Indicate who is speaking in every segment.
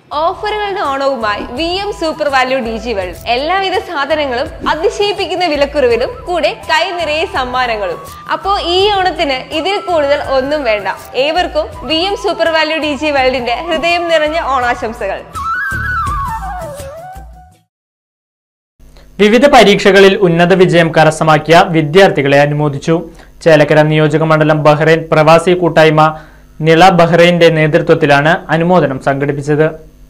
Speaker 1: ഓഫറുകളുടെ ഓണവുമായി VM super value DG world. എല്ലാവിധ സാധനങ്ങളും അതിശയിപ്പിക്കുന്ന വിലക്കുറവിലും കൂടെ കൈ നിറയെ സമ്മാനങ്ങളും. അപ്പോൾ ഈ ഓണത്തിന് ഇതിൽ കൂടുതൽ ഒന്നും വേണ്ട. ഏവർക്കും VM സൂപ്പർ വാല്യൂ DG വേൾഡിന്റെ ഹൃദയം നിറഞ്ഞ ഓണാശംസകൾ.
Speaker 2: വിവിധ പരീക്ഷകളിൽ ഉന്നത വിജയം കരസ്ഥമാക്കിയ വിദ്യാർത്ഥികളെ അനുമോദിച്ചു. ചേലക്കര നിയോജക മണ്ഡലം ബഹ്റൈൻ പ്രവാസി കൂട്ടായ്മ നിള ബഹ്റൈന്റെ നേതൃത്വത്തിലാണ് അനുമോദനം സംഘടിപ്പിച്ചത്.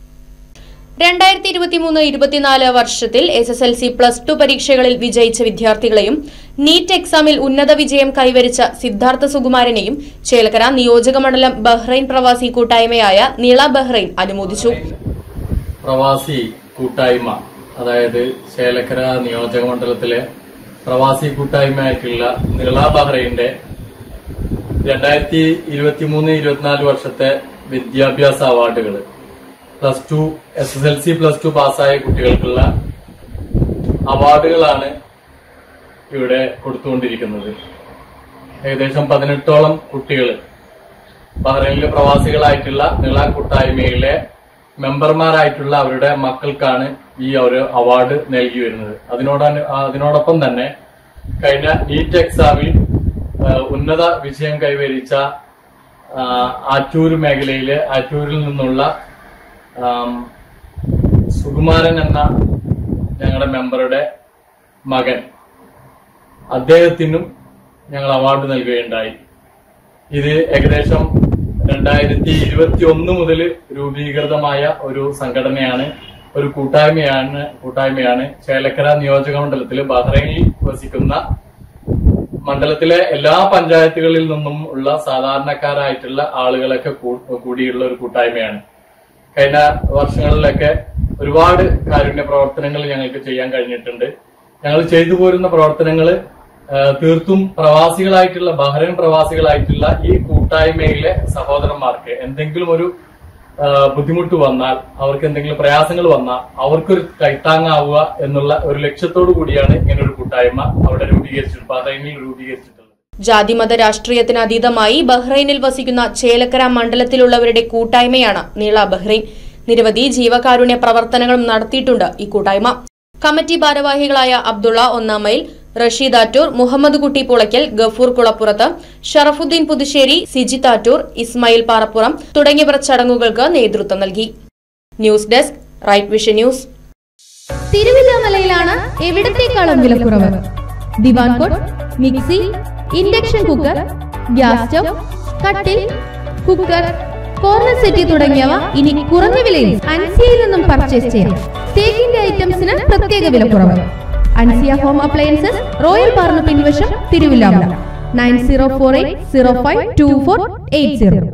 Speaker 3: 2023-24 വർഷത്തിൽ SSLC +2 പരീക്ഷകളിൽ വിജയിച്ച വിദ്യാർത്ഥികളെയും നീറ്റ് എക്സാമിൽ ഉന്നത വിജയം കൈവരിച്ച സിദ്ധാർത്ഥ സുകുമാരനെയും ചേലക്കര നിയോജക മണ്ഡലം ബഹ്റൈൻ പ്രവാസി കൂട്ടായ്മയായ നിള ബഹ്റൈൻ അനുമോദിച്ചു.
Speaker 4: പ്രവാസി കൂട്ടായ്മ, അതായത് ചേലക്കര നിയോജക മണ്ഡലത്തിലെ പ്രവാസി കൂട്ടായ്മയായിട്ടുള്ള നിള ബഹ്റൈന്റെ 2023-24 വർഷത്തെ വിദ്യാഭ്യാസ അവാർഡുകൾ +2 SSLC +2 പാസ്സായ കുട്ടികൾക്കുള്ള അവാർഡുകളാണ് ഇവിടെ കൊടുത്തുകൊണ്ടിരിക്കുന്നത്. ഏകദേശം 18ഓളം കുട്ടികൾ ബഹ്റൈനിലെ പ്രവാസികളായിട്ടുള്ള നിള കൂട്ടായ്മയിലെ മെമ്പർമാരായിട്ടുള്ള അവരുടെ മക്കൾക്കാണ് ഈ ഒരു അവാർഡ് നൽകി വരുന്നത്. അതിനോടൊപ്പം തന്നെ കഴിഞ്ഞ നീറ്റ് എക്സാമിൽ ഉന്നത വിജയം കൈവരിച്ച ആറ്റൂർ മേഖലയിലെ ആറ്റൂരിൽ നിന്നുള്ള സുകുമാരൻ എന്ന ഞങ്ങളുടെ മെമ്പറുടെ മകൻ, അദ്ദേഹത്തിനും ഞങ്ങൾ അവാർഡ് നൽകുകയുണ്ടായി. ഇത് ഏകദേശം 2021 മുതൽ രൂപീകൃതമായ ഒരു സംഘടനയാണ്, ഒരു കൂട്ടായ്മയാണ് ചേലക്കര നിയോജക മണ്ഡലത്തിൽ ബഹ്റൈനിൽ വസിക്കുന്ന മണ്ഡലത്തിലെ എല്ലാ പഞ്ചായത്തുകളിൽ നിന്നും ഉള്ള സാധാരണക്കാരായിട്ടുള്ള ആളുകളൊക്കെ കൂടിയുള്ള ഒരു കൂട്ടായ്മയാണ്. കഴിഞ്ഞ വർഷങ്ങളിലൊക്കെ ഒരുപാട് കാരുണ്യ പ്രവർത്തനങ്ങൾ ഞങ്ങൾക്ക് ചെയ്യാൻ കഴിഞ്ഞിട്ടുണ്ട്. ഞങ്ങൾ ചെയ്തു പോരുന്ന പ്രവർത്തനങ്ങൾ തീർത്തും പ്രവാസികളായിട്ടുള്ള ബഹ്റൈൻ പ്രവാസികളായിട്ടുള്ള ഈ കൂട്ടായ്മയിലെ സഹോദരന്മാർക്ക് എന്തെങ്കിലും ഒരു ബുദ്ധിമുട്ട് വന്നാൽ, അവർക്ക് എന്തെങ്കിലും പ്രയാസങ്ങൾ വന്നാൽ അവർക്കൊരു കൈത്താങ്ങാവുക എന്നുള്ള ഒരു ലക്ഷ്യത്തോടു കൂടിയാണ് ഇങ്ങനൊരു കൂട്ടായ്മ അവിടെ ബഹ്റൈനിൽ രൂപീകരിച്ചിട്ടുള്ളത്.
Speaker 3: ജാതിമത രാഷ്ട്രീയത്തിന് അതീതമായി ബഹ്റൈനിൽ വസിക്കുന്ന ചേലക്കര മണ്ഡലത്തിലുള്ളവരുടെ കൂട്ടായ്മയാണ് നിള ബഹ്റൈൻ. നിരവധി ജീവകാരുണ്യ പ്രവർത്തനങ്ങളും നടത്തിയിട്ടുണ്ട് ഈ കൂട്ടായ്മ. കമ്മിറ്റി ഭാരവാഹികളായ അബ്ദുള്ള ഒന്നാമയിൽ, റഷീദ് ആറ്റൂർ, മുഹമ്മദ് കുട്ടി പുളയ്ക്കൽ, ഗഫൂർ കുളപ്പുറത്ത്, ഷറഫുദ്ദീൻ പുതുശ്ശേരി, സിജിത്ത് ആറ്റൂർ, ഇസ്മായിൽ പാറപ്പുറം തുടങ്ങിയവർ ചടങ്ങുകൾക്ക് നേതൃത്വം നൽകി. News desk, right vision news.
Speaker 5: തിരുവില്ലാമലയിലാണ് എവിടത്തേക്കാളും വിലക്കുറവ്. Divan cot, mixie, induction cooker, gas stove, കട്ടിൽ, കുക്കർ, കോർണർ സെറ്റി തുടങ്ങിയവ ഇനി കുറഞ്ഞ വിലയിൽ അൻസിയയിൽ നിന്നും പർച്ചേസ് ചെയ്യാം. തേക്കിന്റെ ഐറ്റംസിന് പ്രത്യേക വിലക്കുറവ്. അൻസിയ ഹോം അപ്ലയൻസസ്, റോയൽ പാർന്ന് പിൻവശം, തിരുവില്ലാമല. 9048052480.